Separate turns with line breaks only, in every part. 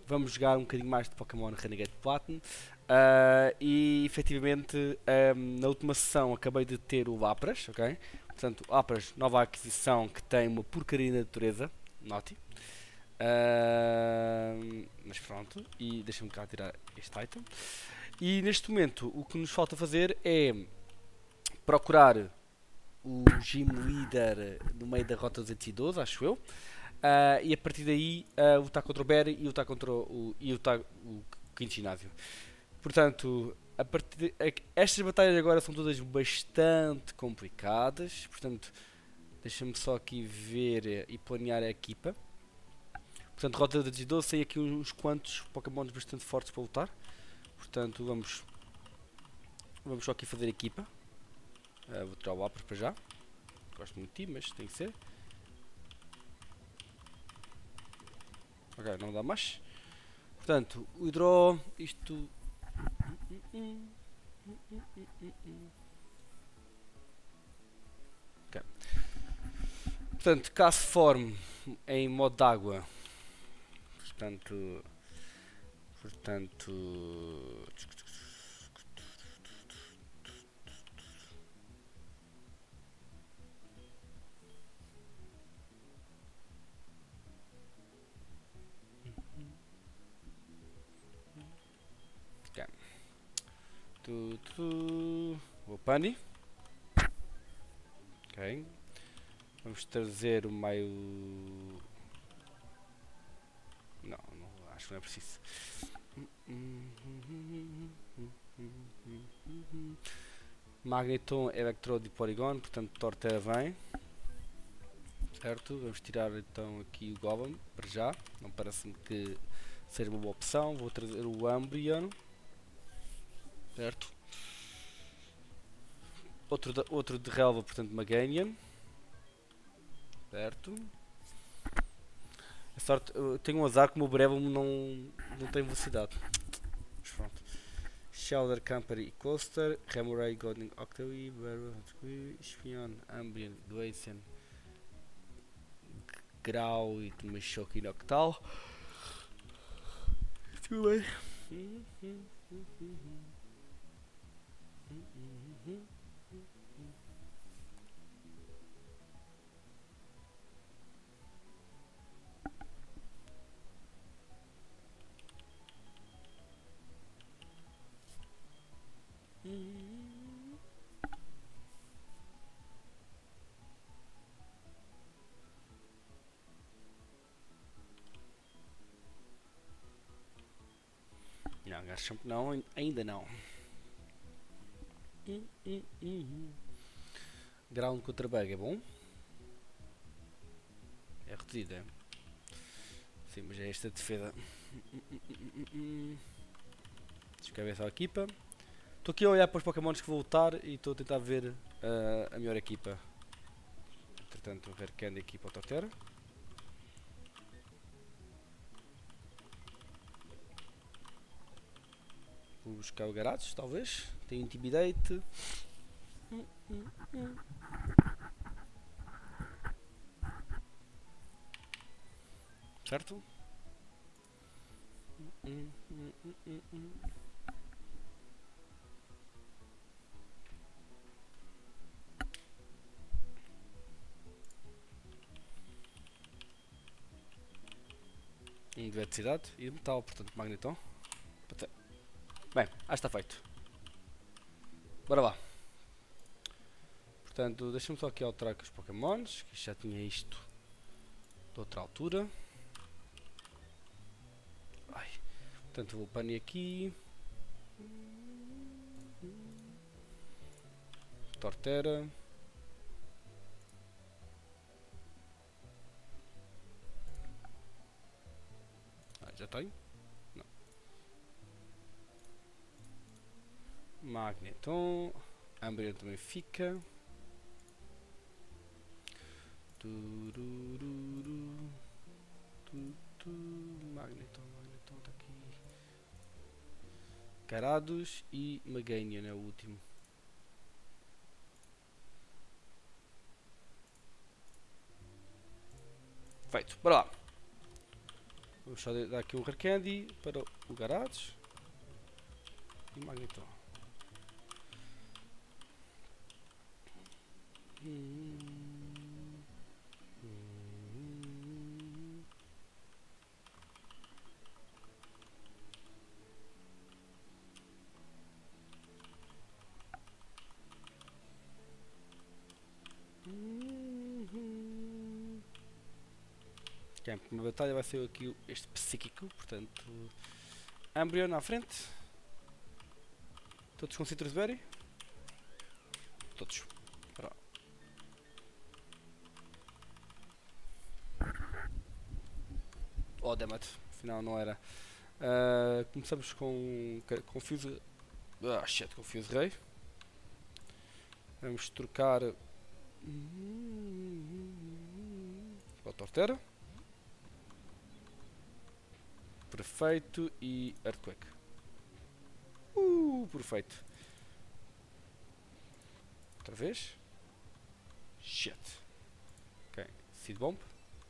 vamos jogar um bocadinho mais de Pokémon Renegade Platinum. E efetivamente na última sessão acabei de ter o Lapras, ok? Portanto, Lapras, nova aquisição que tem uma porcaria na natureza, note. Mas pronto, e deixa-me cá tirar este item. E neste momento o que nos falta fazer é procurar o Gym Leader no meio da Rota 212, acho eu. E a partir daí lutar contra o Berry e lutar contra o quinto ginásio. Portanto, estas batalhas agora são todas bastante complicadas. Portanto, deixa-me só aqui ver e planear a equipa. Portanto, Rota 212 tem aqui uns quantos Pokémons bastante fortes para lutar. Portanto, vamos só aqui fazer a equipa. Vou tirar o Lapras para já. Gosto muito de ti, mas tem que ser. Ok, não dá mais. Portanto, o Hidro, isto... Okay. Portanto, Castform em modo de água. Portanto... Vou Pani. Ok. Vamos trazer o meio. Não, acho que não é preciso. Magneton, Electrode e Porygon, portanto Torterra vem. Certo, vamos tirar então aqui o Goblin para já. Não parece-me que seja uma boa opção. Vou trazer o Umbreon. Certo. Outro de relva, portanto Meganium. Certo. A sorte, eu tenho um azar que o meu Brevum não tem velocidade. Mas pronto. Shelder, Camper e Coaster. Remoraid, Godling, Octavie, Espion, Umbreon, Glacian, Grau e Machoke e Noctal. Tudo bem. Não, Garchomp não, ainda não. Ground contra Bug é bom? É reduzida. Sim, mas é esta defesa. Deixa eu ver só a equipa. Estou aqui a olhar para os Pokémons que vou lutar e estou a tentar ver a melhor equipa. Entretanto, ver quem é da equipa Torterra. Vou buscar o Garados, talvez. Tem Intimidate. Certo? De eletricidade e de metal, portanto Magneton. Bem, acho que está feito. Bora lá. Portanto, deixa-me só aqui alterar com os Pokémons, que já tinha isto de outra altura. Ai. Portanto, vou Pani aqui. Torterra. Já tenho? Não. Magneton. Umbreon também fica. Magneton está aqui. Garados e Meganium é o último. Feito, bora lá. Vamos só dar aqui um Rare Candy para o Garados e Magneton. Okay, a primeira batalha vai ser aqui este psíquico, portanto, Umbreon à frente. Todos com Citrus Berry? Todos. Pera. Oh, damn it. Afinal não era. Começamos com Confuse. Ah, shit, Confuse Rei. Vamos trocar para o Torterra. Perfeito e Earthquake. Perfeito. Outra vez. Shit. Ok, Seed Bomb.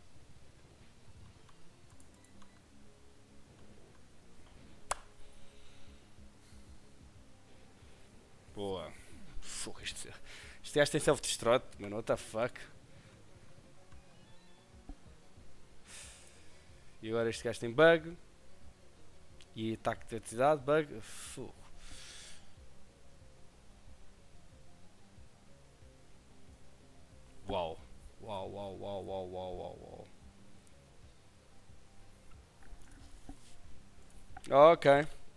Boa. Fogo, este gajo tem self-destruct, mano, what the fuck. E agora este gajo tem bug. E ataque de eletricidade, bug. Fogo. Uau. Uau, uau, uau, uau, uau, uau, uau. Ok.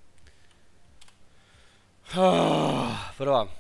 Para lá.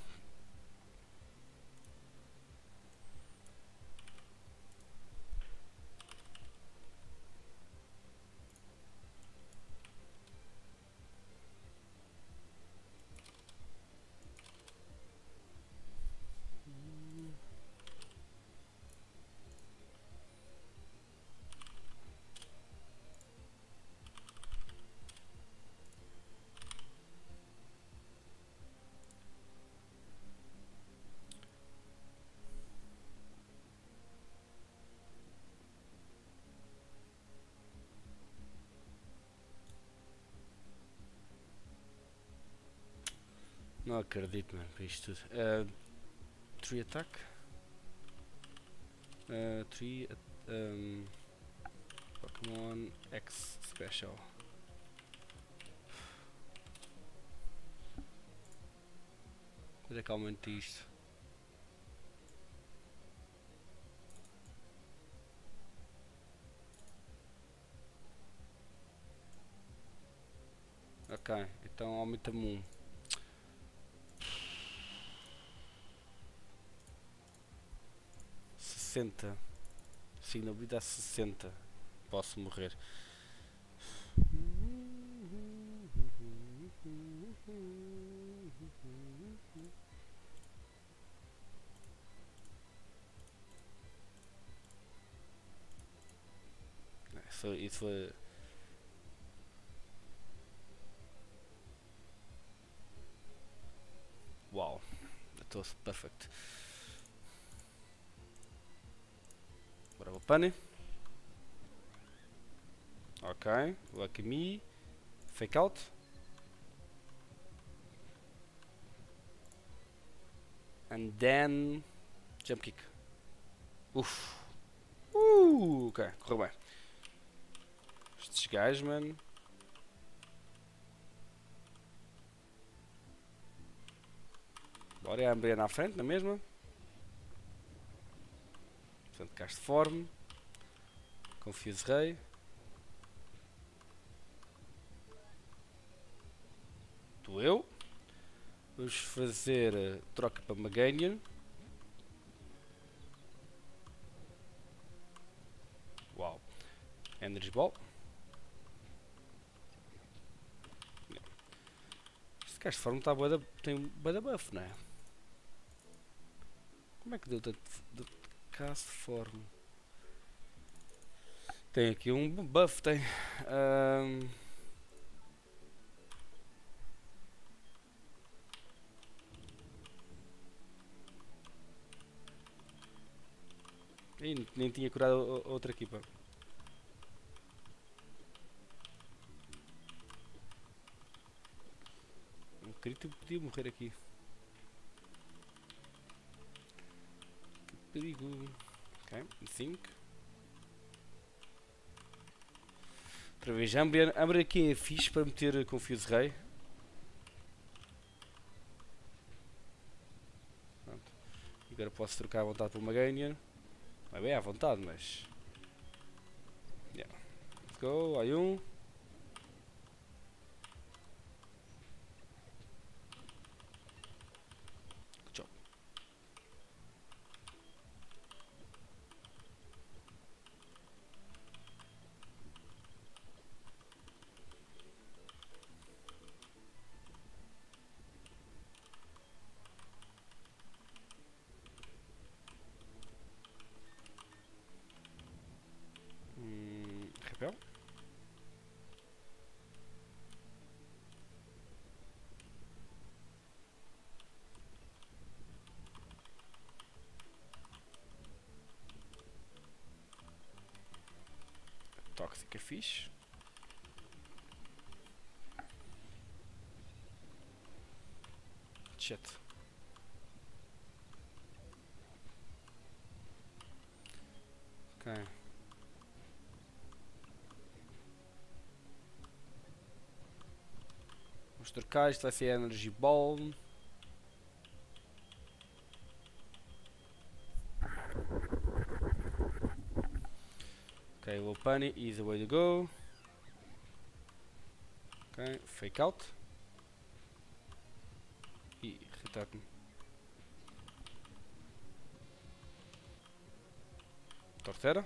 Não acredito, mano, para isto tudo. Tree attack. Tree. Pokémon X Special. Quando é que aumenta isto? Ok, então aumenta-me um. Sim, na vida a 60. Posso morrer. Isso foi. Uau, estou perfect. Agora vou pane. Ok, Lucky Me. Fake out. And then jump kick. Uff. Ok, correu bem. Estes gajos, mano. Bora, é a Umbreon na frente, na mesma. Portanto, Castform. Confuse Rei. Tu eu. Vamos fazer troca para Meganium. Uau. Energy Ball. Este Castform está tem bué da buff, não é? Como é que deu tanto de Castform? Tem aqui um buff, tem. Nem tinha curado a outra equipa. Grito podia morrer aqui. Que perigo. Ok, 5. Outra vez, Amber aqui é fixe para meter Confuse Rei. Pronto. Agora posso trocar à vontade para uma Ganian. Não é bem à vontade, mas... Yeah. Let's go, aí um. Good job. Repel. Tóxico é fixe. Shit. Ok. Vamos trocar, isto vai ser Energy Ball. Ok, Low Punny is the way to go. Ok, Fake Out. E Return. Torterra.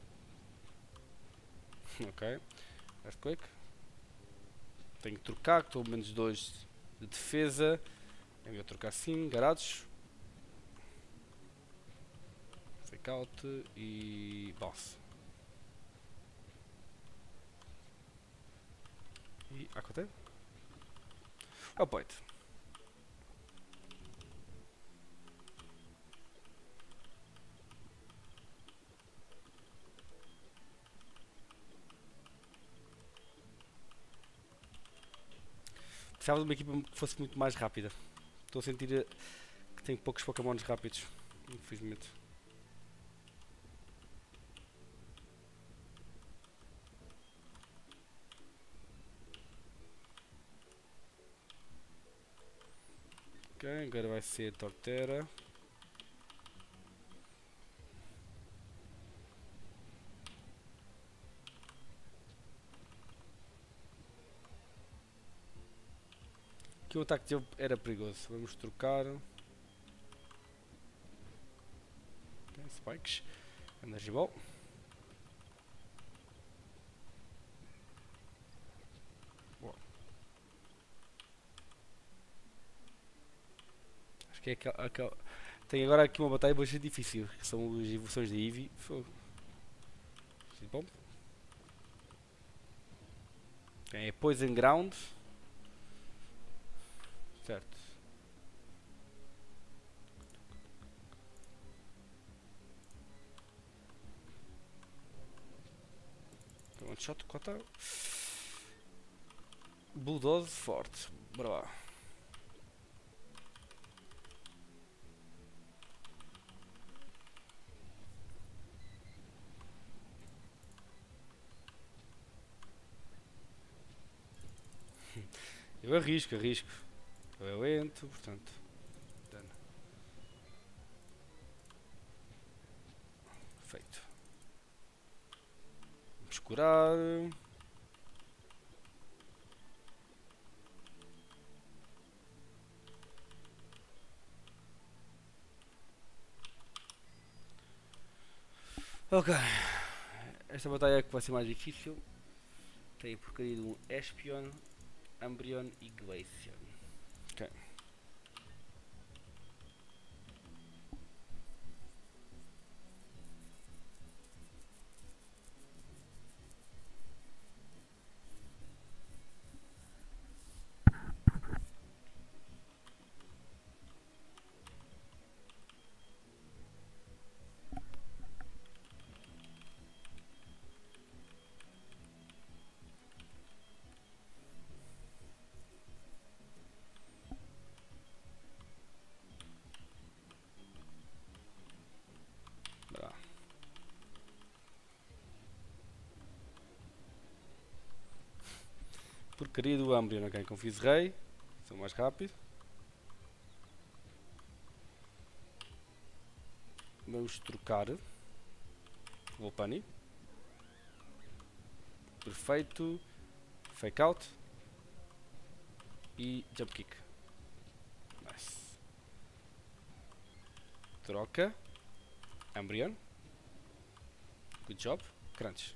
Ok. Earthquake. Tenho que trocar, que estou menos 2 de defesa. É melhor trocar assim, garados. Fake Out e Boss. E Aquatec. Oh, point. Precisava de uma equipa que fosse muito mais rápida. Estou a sentir que tenho poucos Pokémons rápidos, infelizmente. Ok, agora vai ser Torterra. Aqui o ataque dele era perigoso. Vamos trocar. Okay, Spikes. Energy Ball. Boa. Acho que é aquela. Tem agora aqui uma batalha bastante difícil. Que são as evoluções de Eevee. Bom. É Poison Ground. Certo. One shot, quanto? Bulldoze forte. Bora lá. Eu arrisco. Eu é lento, portanto. Dano. Feito. Vamos curar. Ok. Esta batalha é que vai ser mais difícil. Tem a porcaria de um Espion, Umbreon e Glaceon. Ok. Porcaria do Umbreon, ok? Confuse Rei. Sou mais rápido. Vamos trocar. Volpani. Perfeito. Fake out. E jump kick. Nice. Troca. Umbreon. Good job. Crunch.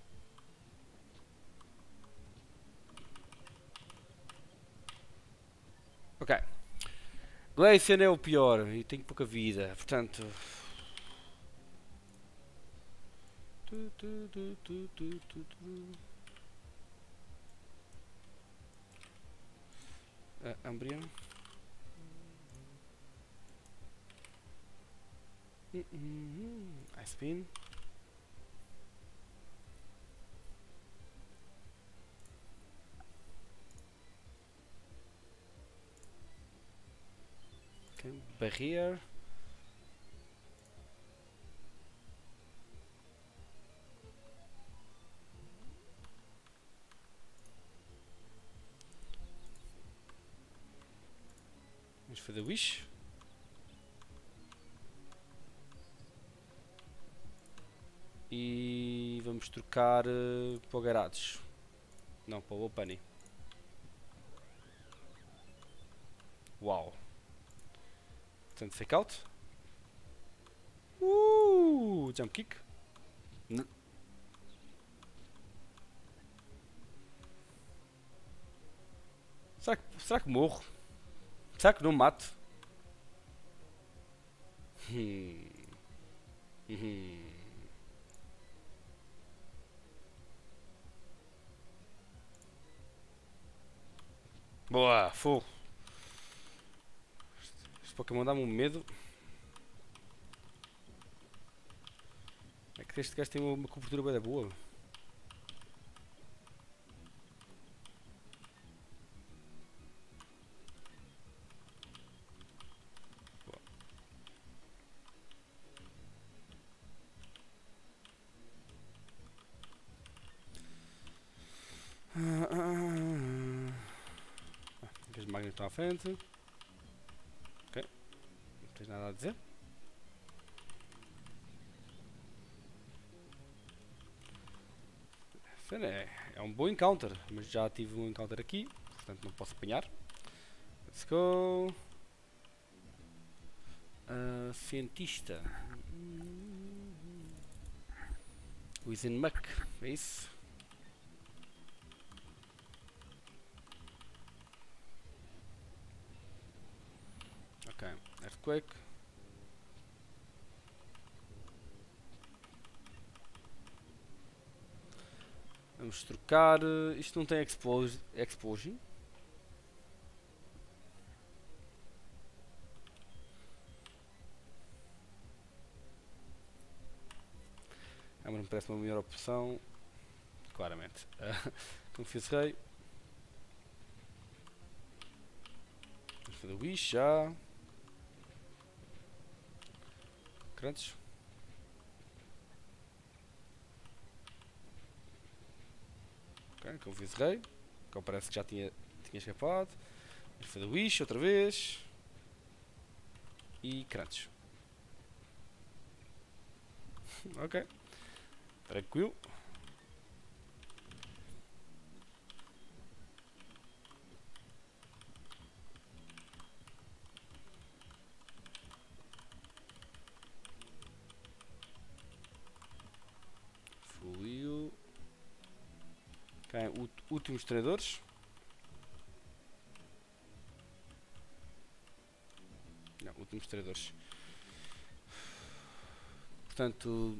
Ok. Glacian é o pior e tenho pouca vida, portanto. Umbreon. Ice Beam. Okay. Barrier. Vamos fazer Wish. E vamos trocar para o Garados. Não, para o Volpani. Uau. Portanto, fake out. Jump kick. Será que morro? Será que não mato? Boa, fogo. Este Pokémon dá-me um medo. É que este gajo tem uma cobertura bem boa. As máquinas estão à frente. Ok. Não tens nada a dizer. É um bom encounter, mas já tive um encounter aqui, portanto não posso apanhar. Let's go. Cientista. Wizenmuck, é isso? Ok, Earthquake. Vamos trocar. Isto não tem Explosion. Mas me parece uma melhor opção. Claramente. Confuse Rei. Vamos fazer o Wish já. Crunch. Ok, Confuse Rei. Que parece que já tinha escapado. Vamos fazer o Wish outra vez. E Crunch. Ok. Tranquilo. Fluiu. Ok, últimos treinadores. Não, últimos treinadores. Portanto.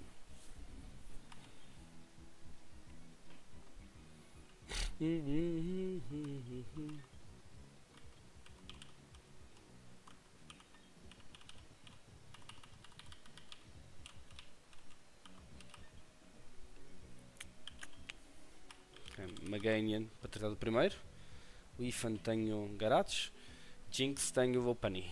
Maganian para tratar do primeiro. O Ifan tenho Garados. Jinx tenho Volpani.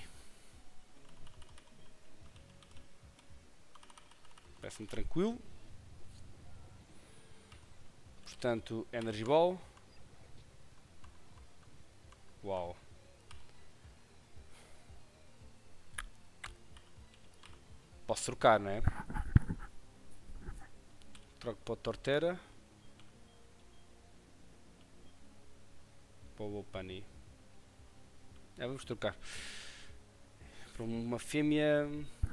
Parece-me tranquilo. Portanto, Energy Ball. Uau. Posso trocar, não é? Troco para o Torterra. Para o Lopunny. Vamos trocar. Para uma fêmea.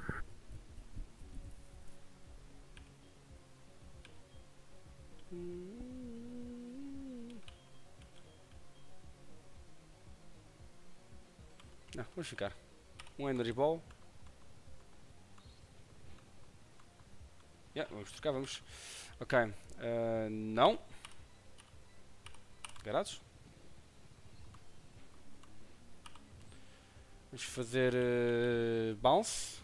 Não, vamos ficar. Um Energy Ball. Vamos trocar, vamos. Ok. Não. Garados. Vamos fazer bounce.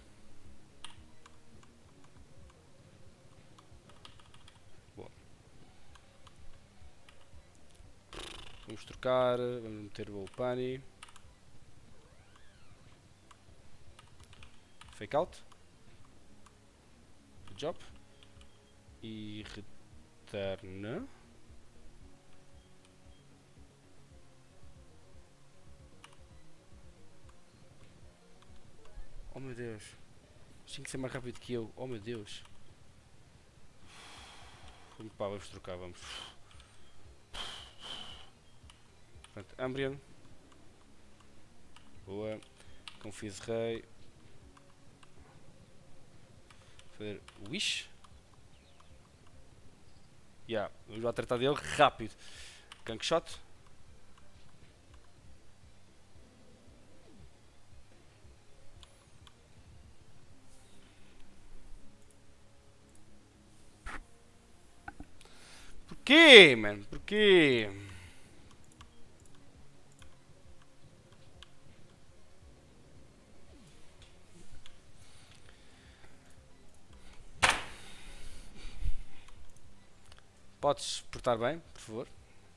Boa. Vamos trocar. Vamos meter o Lopunny. Fake out. Good job. E return. Oh meu Deus. Tinha que ser mais rápido que eu. Oh meu Deus. Pá, vamos trocar, vamos. Portanto, Umbreon. Boa. Confuse Rei. Fazer Wish. Vamos lá tratar dele rápido. Gank Shot. Porquê, mano? Porquê? Podes portar bem, por favor?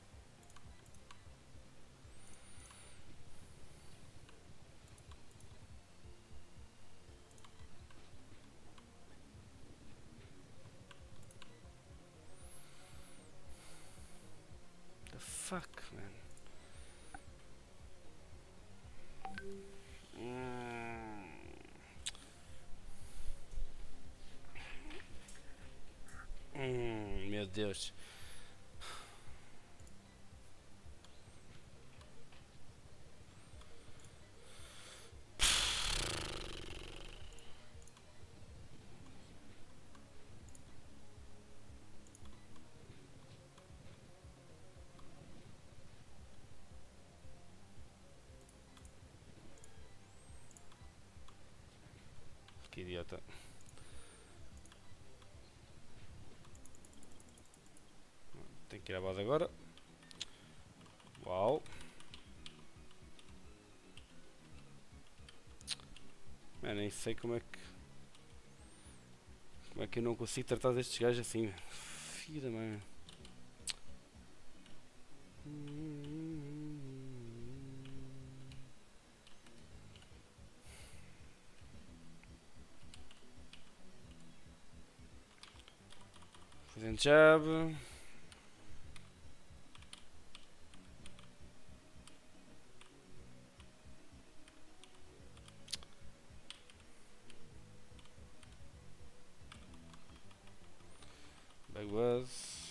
The fuck, man? Meu Deus. Que idiota. Tenho que ir à base agora. Uau. Man, nem sei como é que... Como é que eu não consigo tratar destes gajos assim? Filho da mãe. Fazendo jab. Big Buzz.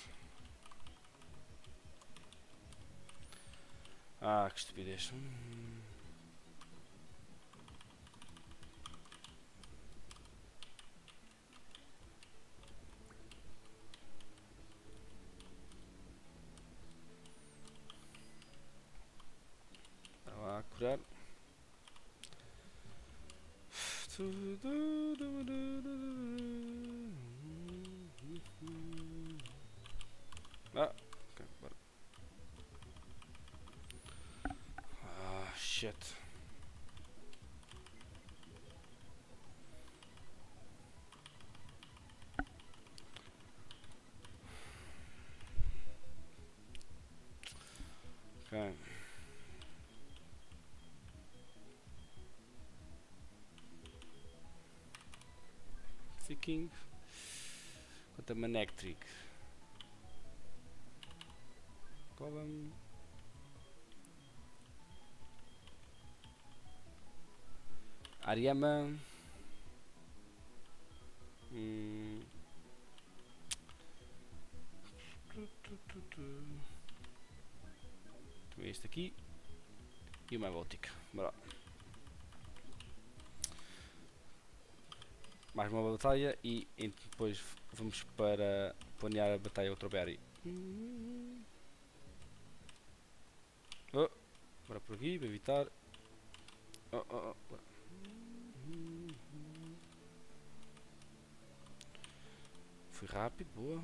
Que estupidez. Está lá a curar. Ok, bora. Shit. Ok. Seeking. Quanto a Manectric. Golem. Ariama. Este aqui. E uma Báltica. Bora. Mais uma batalha e depois vamos para planear a batalha outra berry. Oh, bora por aqui para evitar. Fui rápido, boa.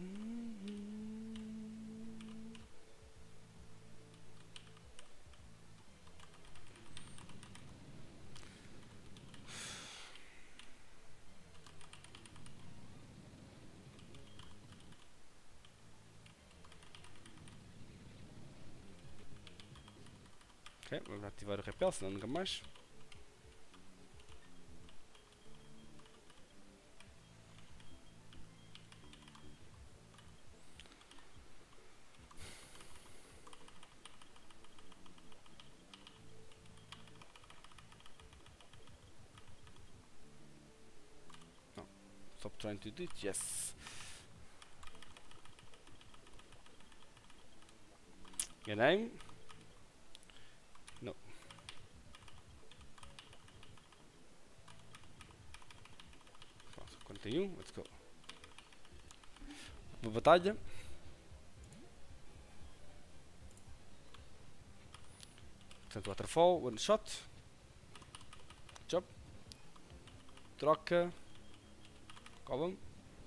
Ok, vamos ativar o repel, senão nunca mais. No, stop trying to do it, yes. Enganei-me. Não. Pronto, 41, let's go. Uma batalha. Portanto, waterfall, one shot. Job. Troca. Column.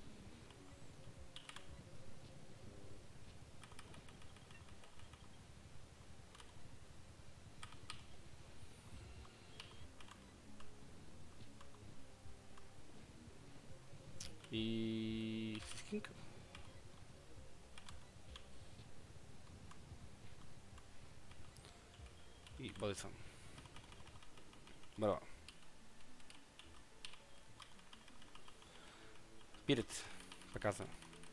E... E balização. Bora lá. Pira-te para casa.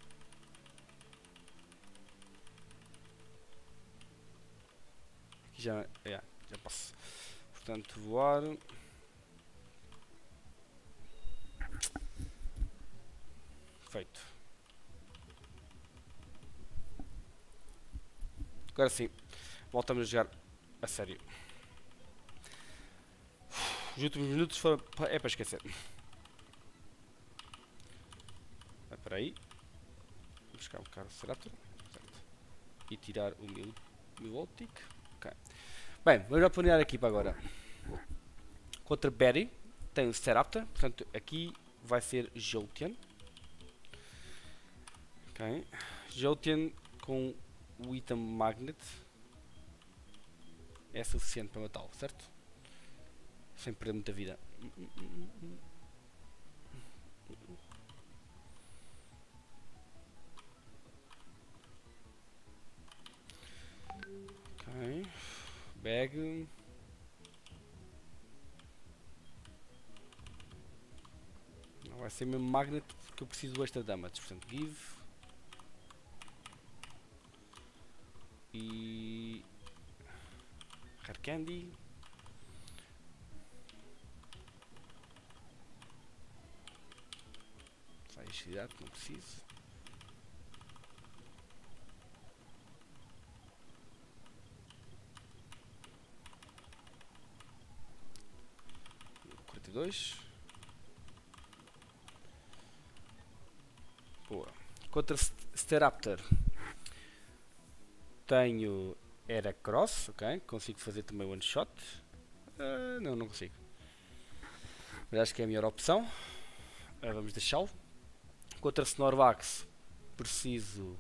Aqui já posso. Portanto, voar. Feito. Agora sim, voltamos a jogar a sério. Os últimos minutos foram é para esquecer. Espera aí. Vou buscar um carro Ceraptor. E tirar o Milotic. Ok. Bem, vamos já planear aqui para agora. Contra Berry tem o Ceraptor. Portanto, aqui vai ser Jolteon. Ok. Jolteon com o item Magnet é suficiente para matá-lo, certo? Sem perder muita vida. Ok. Bag. Não vai ser mesmo Magnet porque eu preciso do extra damage. Portanto, give. E... Rare Candy. Sai agilidade, não preciso. Dois. Boa. Contra Staraptor tenho Heracross, ok? Consigo fazer também one shot. Não consigo. Mas acho que é a melhor opção. Vamos deixá-lo. Contra Snorlax preciso.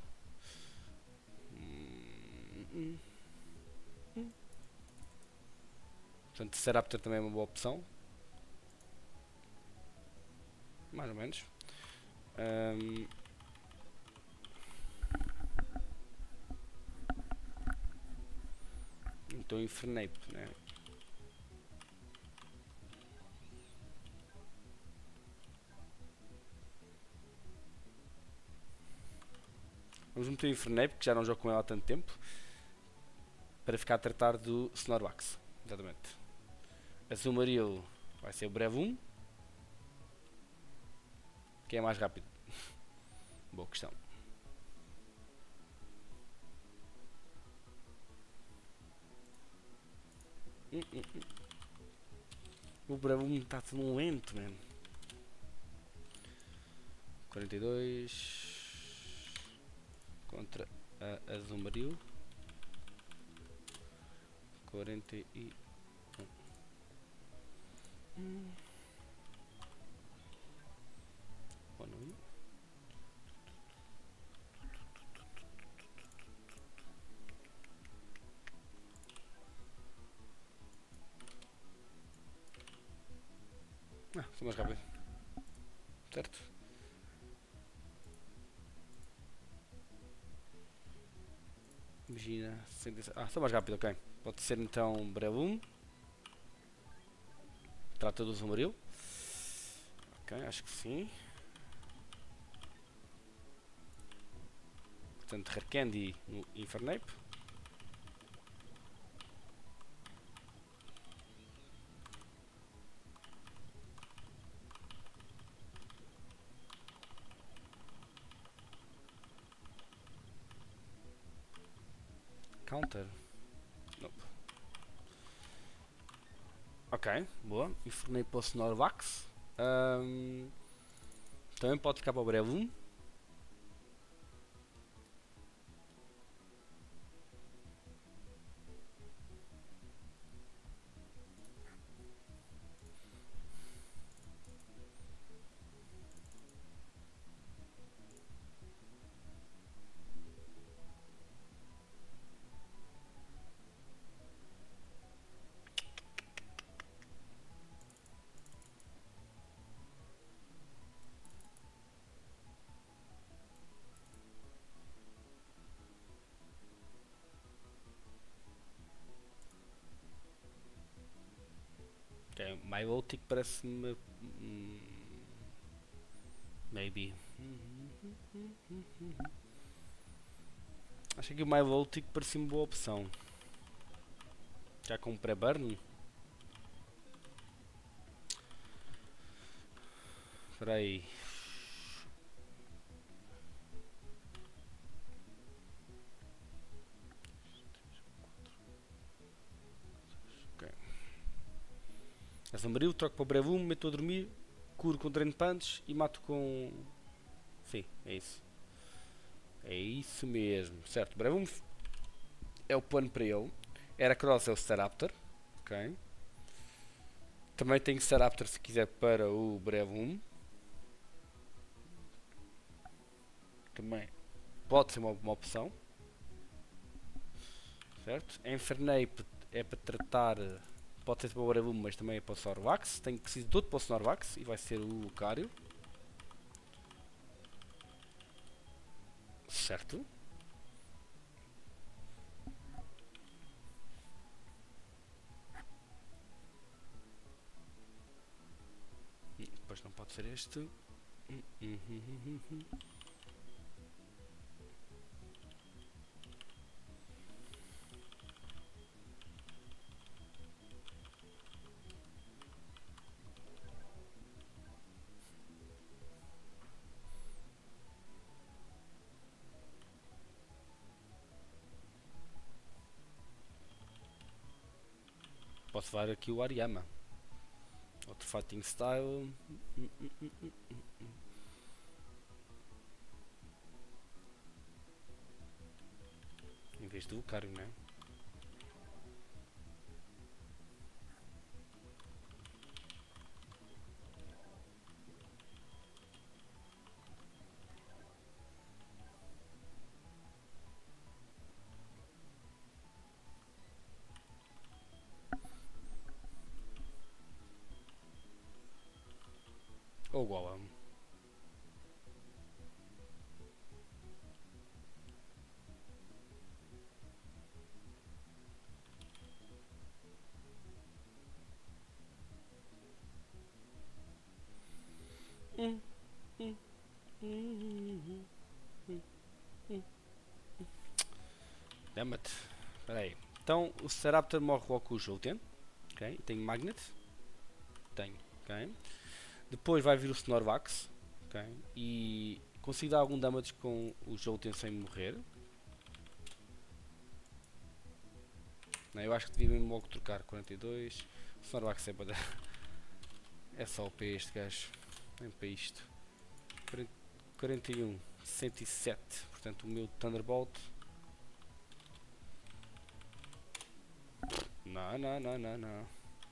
Portanto, Staraptor também é uma boa opção. Mais ou menos. Então Infernape, né? Vamos meter o Infernape, que já não jogo com ela há tanto tempo, para ficar a tratar do Snorlax. Exatamente. Azul Amarelo, Vai ser o breve 1. Quem é mais rápido? Boa questão. O breve 1 está tão lento, mano. 42 contra a Azumarill. 41. Bom, não ia. Sou mais rápido. Certo? Imagina. Sou mais rápido, ok. Pode ser então breve 1. Trata do Azumarill. Ok, acho que sim. Portanto, Rare Candy no Infernape. Counter. Nope. Ok, boa. Infernape para o Snorlax. Também pode ficar para o breve 1. Ok, Milotic parece-me. Maybe. Acho que o Milotic parecia-me boa opção. Já com pré-burn? Espera aí. Ok. Azumarill, troco para o breve 1, meto a dormir, curo com Drain Punch e mato com... Sim, é isso. É isso mesmo. Certo, breve 1 é o plano para ele. Heracross é o Staraptor. Ok. Também tenho Staraptor se quiser para o breve 1. Também pode ser uma opção. Certo? Infernape é para tratar... Pode ser para o breve 1, mas também é para o Snorlax. Preciso de outro para o Snorlax e vai ser o Lucario. Certo? Depois não pode ser este. Posso levar aqui o Ariyama. Outro Fighting Style. Em vez do Lucario, né? Ou Golem. Damn it. Espera aí. Então o Staraptor morre logo com o Jolteon. Ok, tenho Magnet. tenho. Okay? Depois vai vir o Snorlax. Okay? E consigo dar algum damage com o Jolteon sem morrer. Não, eu acho que devia mesmo logo trocar 42. O Snorlax é para dar. É só para este gajo. Nem para isto. 41, 107. Portanto, o meu Thunderbolt. Não, não, não, não, não.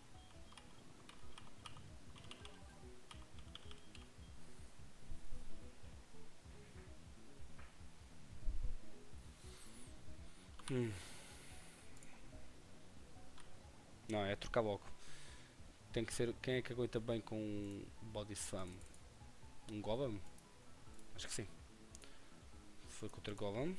Não, é trocar logo. Tem que ser. Quem é que aguenta bem com um Body Slam? Um Golem? Acho que sim. Foi contra Golem.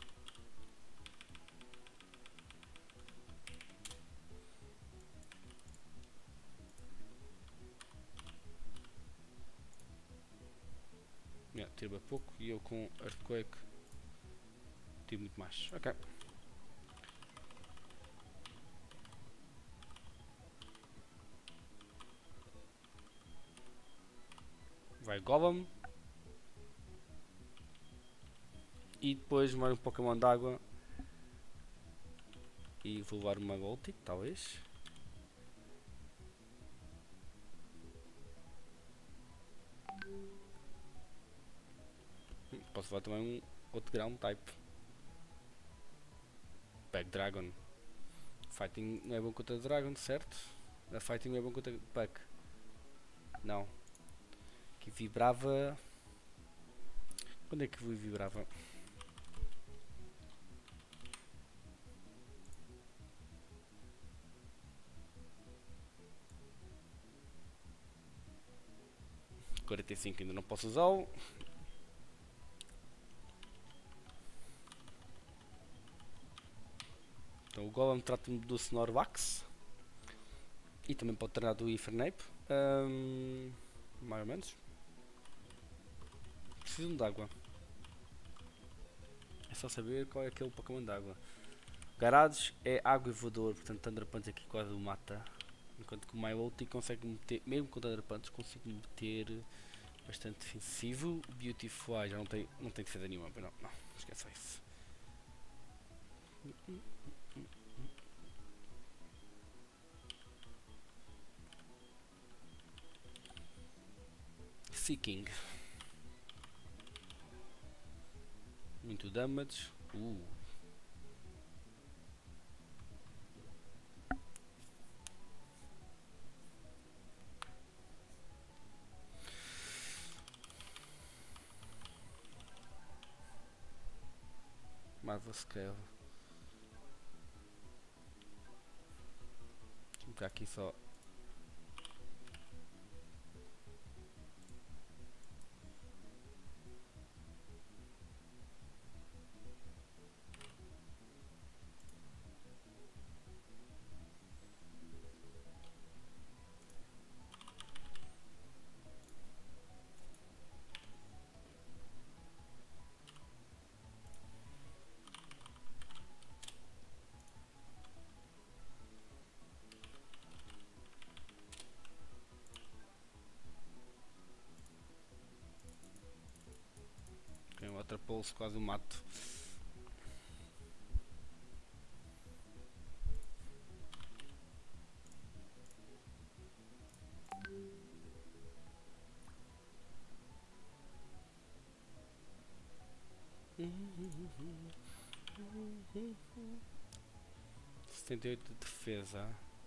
Yeah, tiro bem pouco e eu com Earthquake tiro muito mais. Ok. Vai Golem. E depois mais um Pokémon d'água. E vou levar uma Voltic, talvez. Posso levar também um outro Ground Type. Bag Dragon. Fighting não é bom contra Dragon, certo? A Fighting não é bom contra Bug. Não. Que vibrava. Quando é que vibrava? $45 ainda não posso usá-lo. Então o Golem trata-me do Snorlax. E também pode treinar do Infernape. Mais ou menos. Precisam de água. É só saber qual é aquele Pokémon de água. Garados é água e voador, portanto Thunder Punch aqui quase o mata. Enquanto que o Milotic consegue meter, mesmo com Thunder Punch, consigo meter bastante defensivo. Beautiful já não tem defesa nenhuma, não, não, esquece isso. Seeking. Muito damage. Marvel Scale. Vou ficar aqui só. Tem outra pulse, quase o mato. Uhum. 78 de defesa.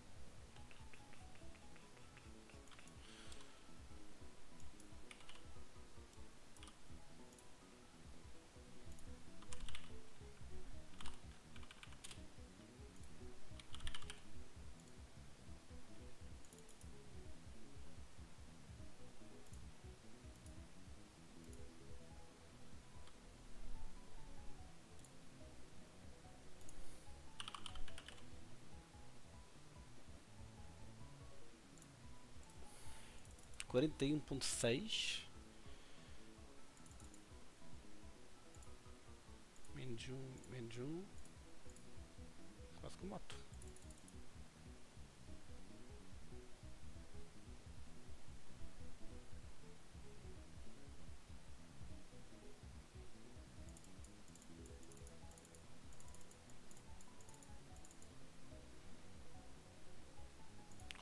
Quarenta e 41.6. Menos um. Quase que mato.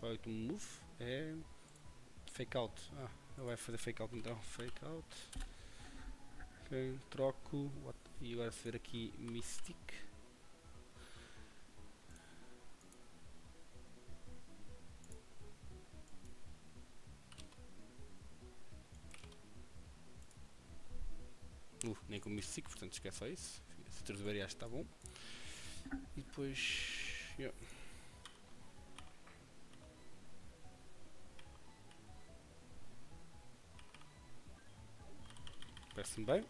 Qual é o último move? É fake out. Ele vai fazer fake out então. Fake out. Ok, troco. E agora se ver aqui Mystic. Nem com Mystic, portanto esquece só isso. Citrus Berry acho que está bom. E depois. Yeah. Parece-me bem.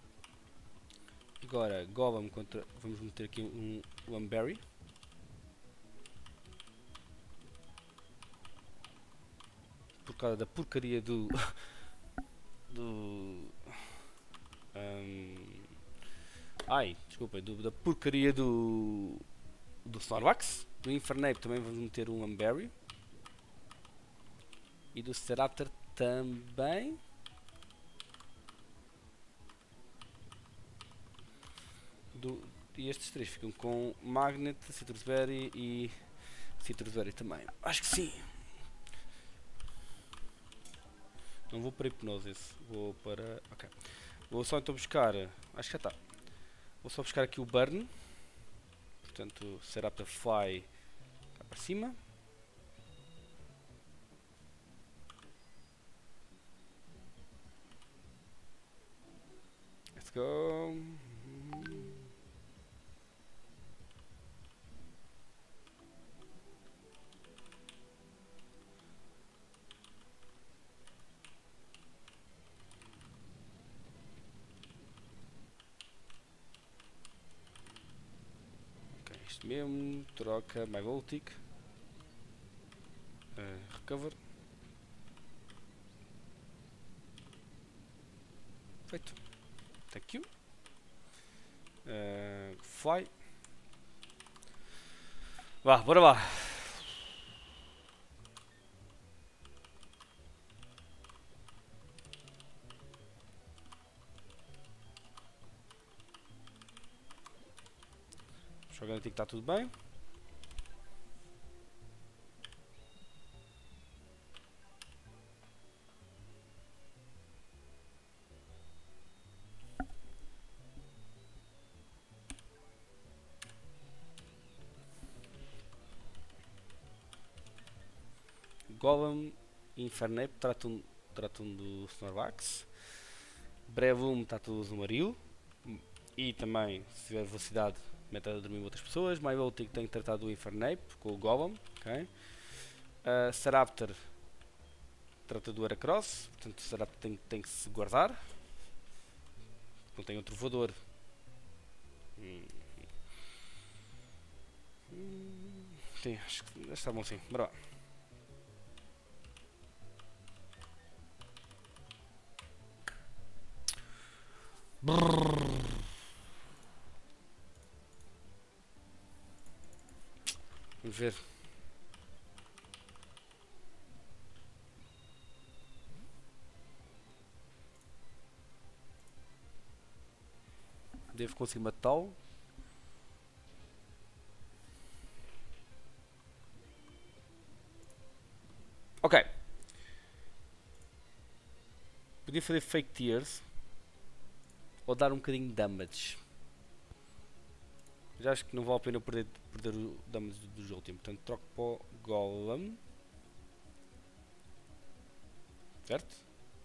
Agora, Golem contra. Vamos meter aqui um Lumberry. Por causa da porcaria do. Desculpa, da porcaria do Snorlax. Do Infernape também vamos meter um Lumberry. E do Staraptor também. E estes três ficam com Magnet, Citrus Berry e Citrus Berry também. Acho que sim. Não vou para hipnose esse. Vou para... Ok. Vou só então buscar... Acho que já está. Vou só buscar aqui o Burn. Portanto, Seraptor Fly cá para cima. Let's go. Ok, isto mesmo. Troca. My Voltic. Recover. Feito. Thank you. Fly. Vá, bora lá. Só garantir que está tudo bem. Golem e Infernape tratam do Snorlax. Breloom está tudo no Maril. E também, se tiver velocidade, mete a dormir outras pessoas. My Voltic tem que tratar do Infernape com o Golem. Okay. Seraptor trata do Heracross. Portanto, o Seraptor tem que se guardar. Não tem outro voador. Sim, acho que está bom sim. Bora lá. Vamos ver. Devo conseguir matá-lo. Ok. Podia fazer fake tears. Ou dar um bocadinho de damage. Já acho que não vale a pena perder o damage dos últimos. Portanto, troco para o Golem. Certo?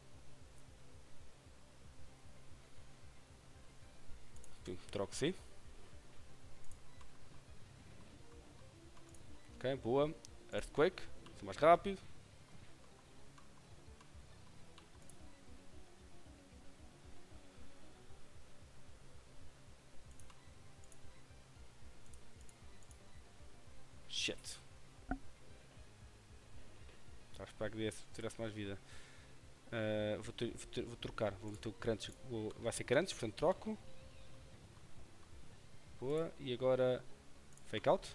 Troco sim. Ok, boa. Earthquake. Sou mais rápido. Shit. Estava a esperar que tivesse mais vida. Vou trocar. Vou meter o Crunch. Vai ser Crunch, portanto troco. Boa. E agora Fake Out.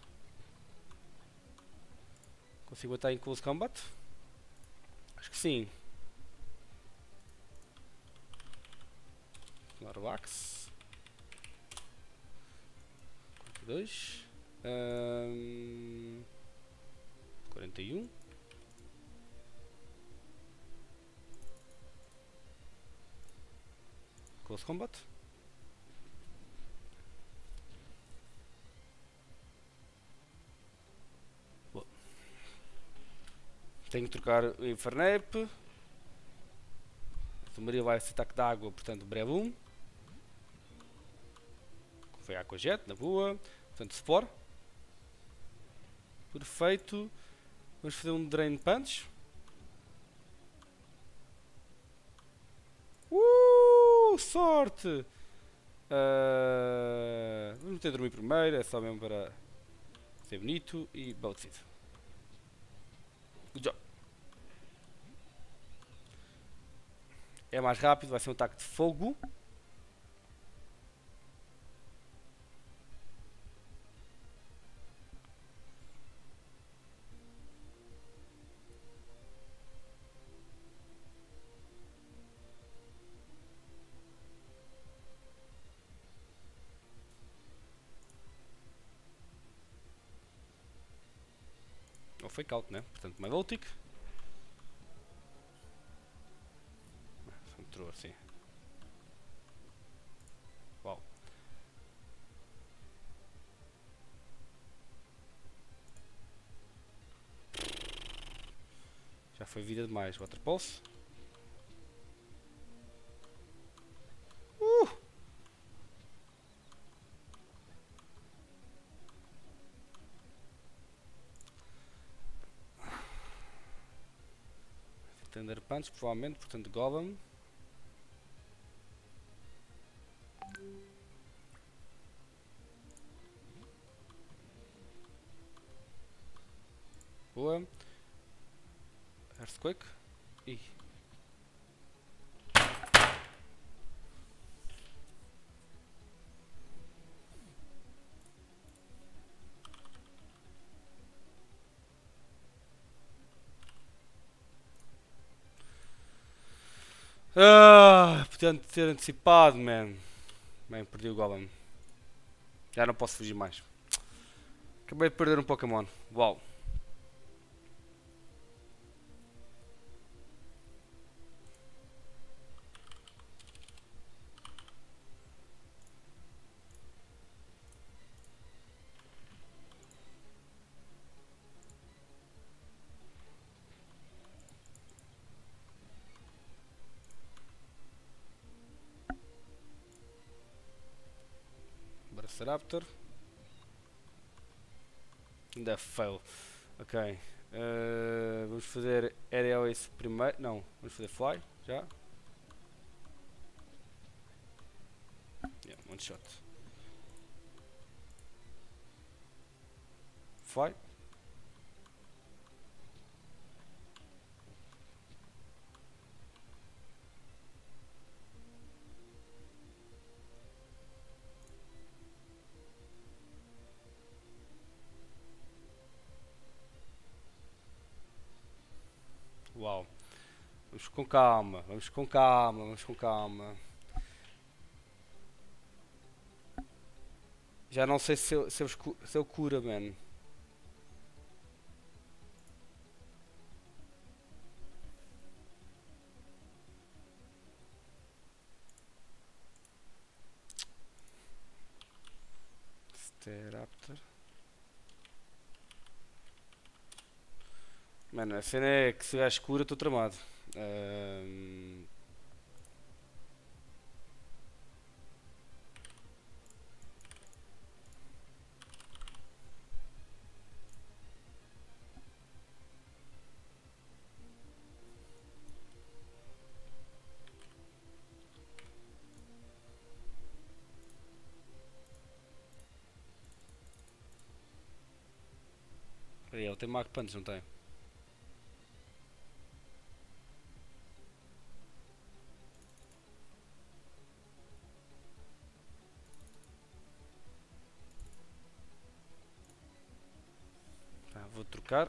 Consigo matar em Close Combat? Acho que sim. Snorlax. 42. 41. Close Combat. Boa. Tenho que trocar o Infernape. A Maria vai ser ataque de água, portanto Brevum. Foi Aqua Jet, na boa. Portanto Spore. Perfeito. Vamos fazer um Drain Punch. Sorte! Vamos meter a dormir primeiro, é só mesmo para ser bonito. E Bulk Seed. Good job. É mais rápido, vai ser um ataque de fogo. Ou foi Caut, né? Portanto, mais Voltic. Só entrou assim. Uau. Já foi vida demais. Water Pulse. Thunder Punch, provavelmente, portanto Golem. Boa. Earthquake. Ih. Podia ter antecipado, man. Bem, perdi o Golem. Já não posso fugir mais. Acabei de perder um Pokémon. Uau. Raptor. Ainda fail. Ok. Vamos fazer Aerial Ace primeiro. Não, vamos fazer Fly. Já. Yeah, one shot. Fly. Uau. Vamos com calma, vamos com calma, vamos com calma. Já não sei se eu cura, man. Staraptor. Mano, a cena é que se o gajo cura, estou tramado. Peraí, ele tem Mag Punch, não tem? Tá, vou trocar.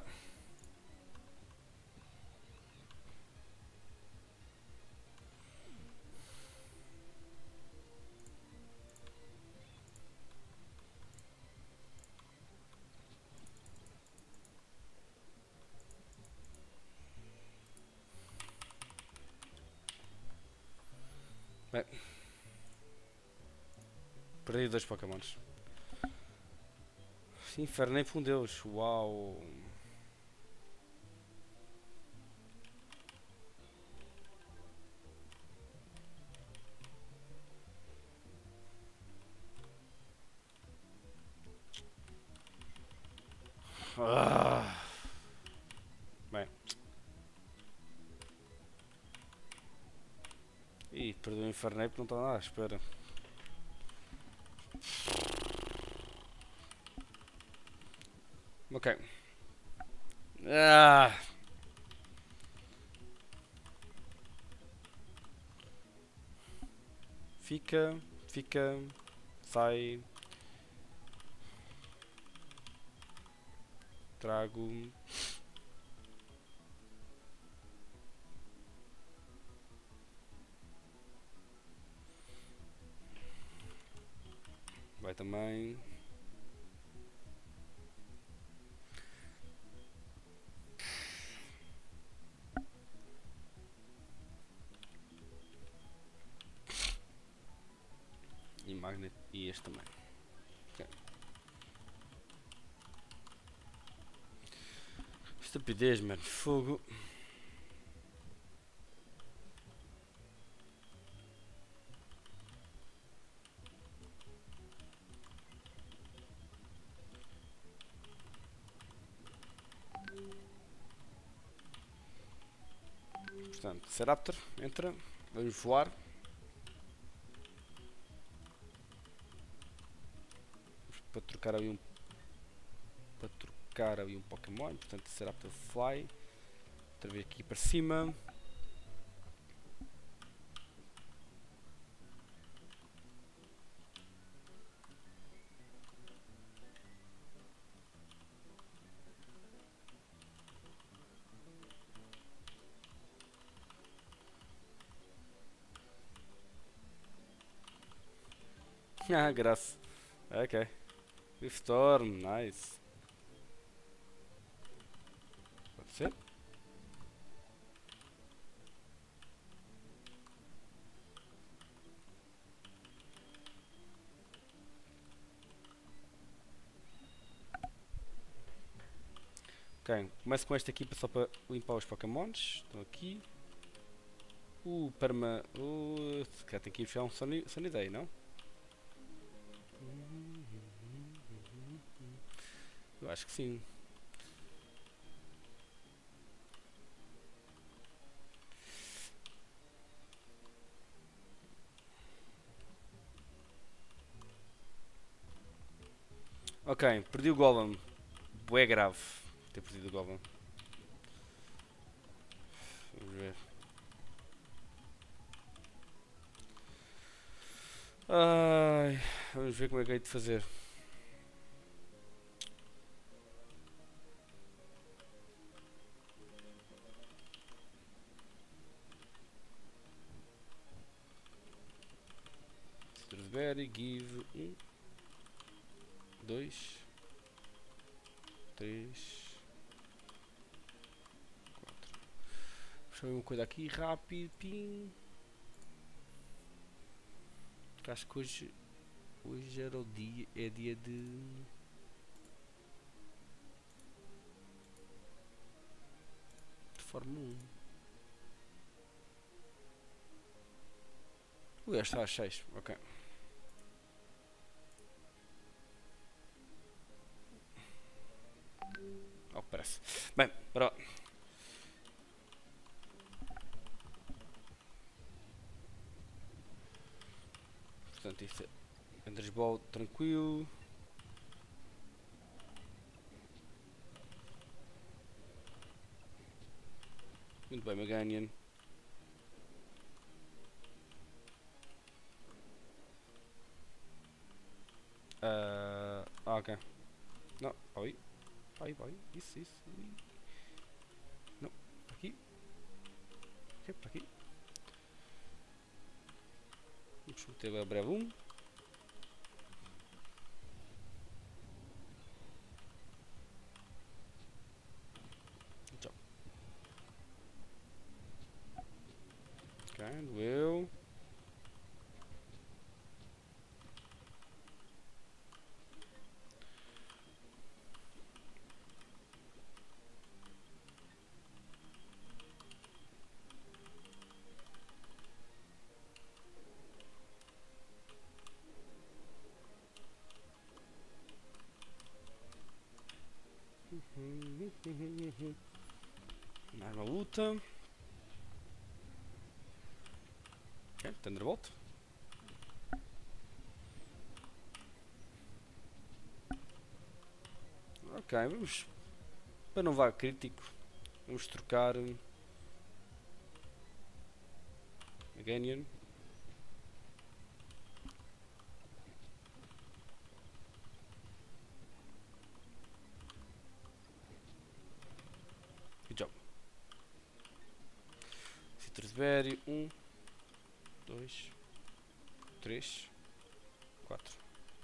Bem, Perdi 2 Pokémons. Infernei por um deus. Uau. Ah. Bem. Ih, perdi o Infernei porque não está nada à espera. Ok. Ah. Fica, sai, trago. Vai também. E Magnet. E este também. Okay. Estupidez, mano. Fogo. Portanto, Seraptor, entra. Vamos voar. Para trocar ali um. Para trocar ali um Pokémon. Portanto, Seraptor Fly. Outra vez aqui para cima. Ah, graça. Ok. Storm, nice. Pode ser? Ok, começo com esta equipa só para limpar os Pokémons. Estão aqui. Perma. Se calhar tem que ir fechar um Sunny Day, não? Eu acho que sim. Ok, perdi o Golem. Bué grave ter perdido o Golem. Vamos ver. Ai, vamos ver como é que é de fazer. Strawberry, give 1, 2, 3, 4. Deixa eu ver uma coisa aqui rápido. Pim. Acho que hoje era o dia. É dia de Fórmula 1. Ui, está às 6. Ok. Oh, parece. Bem, para lá. Portanto, isto é Andres Ball tranquilo. Muito bem, Meganian. Ok. Não, oi. Vai. Isso. Ui. Não, para aqui. Ok, para aqui. Vamos meter agora breve 1. Tchau. Ok, doeu. Mais uma luta. Ok, Thunderbolt. Ok, vamos. Para não vá crítico, vamos trocar. Meganium. Good job. Citrus Berry. 1, 2, 3, 4.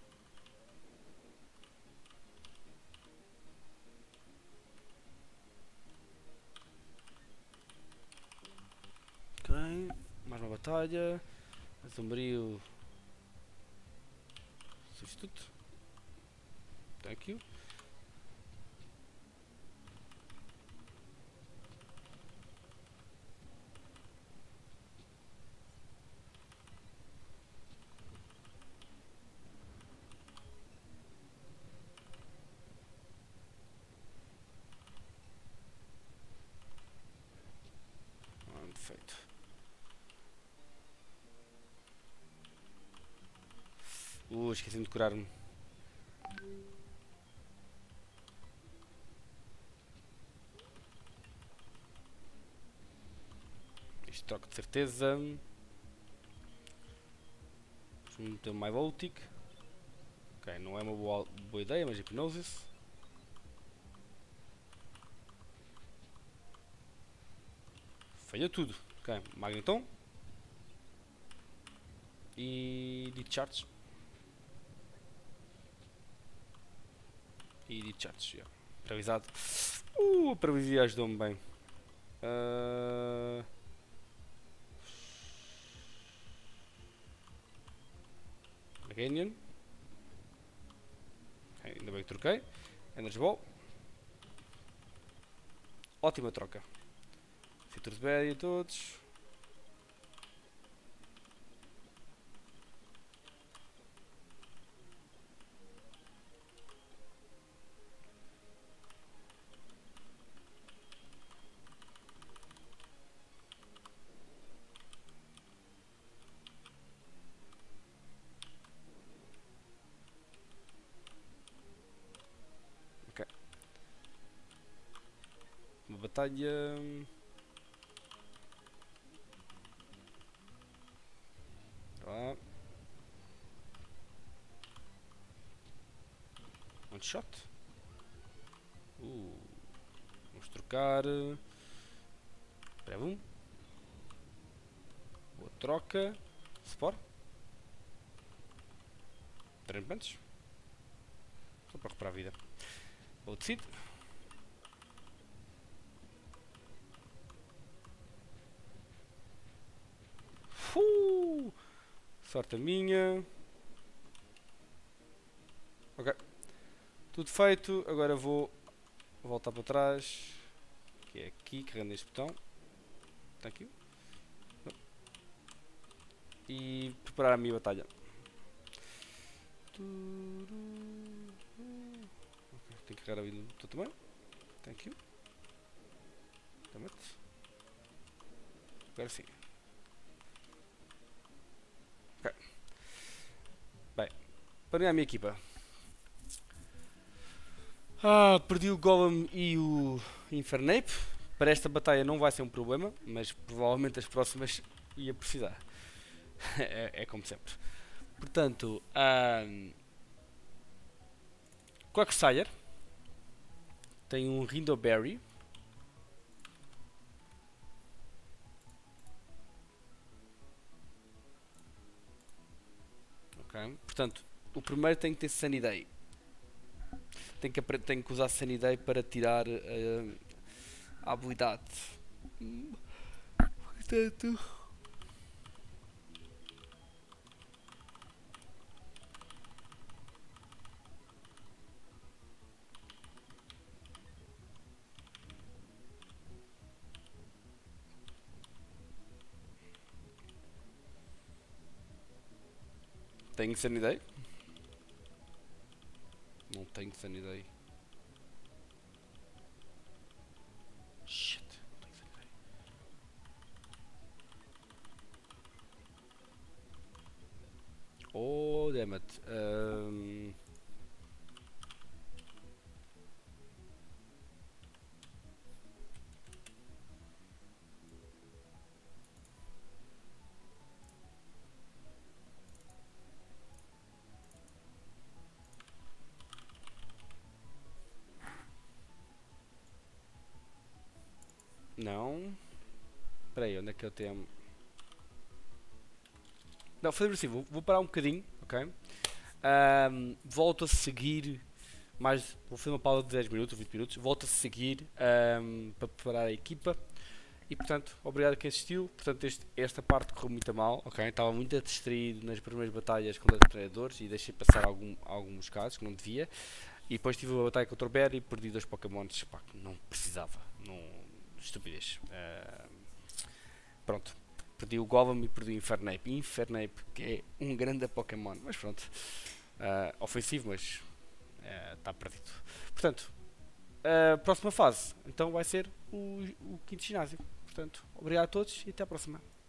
Ok. Mais uma batalha. Sombrio. Substituto. Thank you. Feito. Esqueci-me de curar-me. Isto troca de certeza. Vamos meter mais Voltic. Ok, não é uma boa ideia, mas Hypnosis. Falha tudo. Ok, Magneton. E Discharge. E Discharge, yeah. Previsado. A previsão ajudou-me bem. Meganium. Okay, ainda bem que troquei. Energy Ball. Ótima troca. Citrus Berry a todos. Ok. Uma batalha. Lá. One shot. Vamos trocar. Espera, boa troca. Spore. Trempantes. Só para recuperar a vida. Outro seed. Sorte a minha. Ok. Tudo feito. Agora vou voltar para trás. Que é aqui, carregando neste botão. Está aqui. E preparar a minha batalha. Okay, tenho que carregar a vida do botão também. Thank you. Agora sim. Ok. Bem, para a minha equipa. Perdi o Golem e o Infernape. Para esta batalha não vai ser um problema, mas provavelmente as próximas ia precisar. é como sempre. Portanto, Quagsire tem um Rindoberry. Ok. Portanto, o primeiro tem que ter Sunny Day. Tem que usar Sunny Day para tirar a habilidade. Portanto, tenho Sunny Day? Não tenho Sunny Day. Dammit. Não. Espera aí, onde é que eu tenho? Não, fazer assim, vou parar um bocadinho, ok? Volto a seguir, vou fazer uma pausa de 10 minutos, 20 minutos, volto a seguir para preparar a equipa. E portanto, obrigado a quem assistiu. Portanto, esta parte correu muito a mal, ok? Estava muito distraído nas primeiras batalhas contra os treinadores e deixei passar alguns casos que não devia. E depois tive uma batalha contra o Bear e perdi 2 Pokémons, pá, que não precisava. Não, estupidez. Pronto. Perdi o Golem e perdi o Infernape. Infernape, que é um grande Pokémon. Mas pronto. Ofensivo, mas está perdido. Portanto, a próxima fase então vai ser o quinto ginásio. Portanto, obrigado a todos e até à próxima.